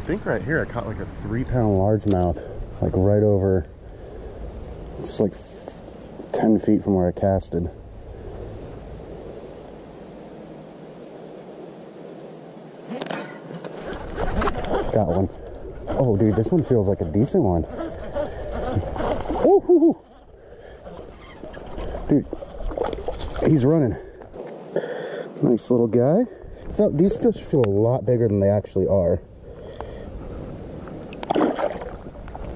think right here I caught like a 3-pound largemouth, like right over, it's like 10 feet from where I casted. Got one. Oh dude, this one feels like a decent one. Oh, dude, he's running. Nice little guy. These fish feel a lot bigger than they actually are.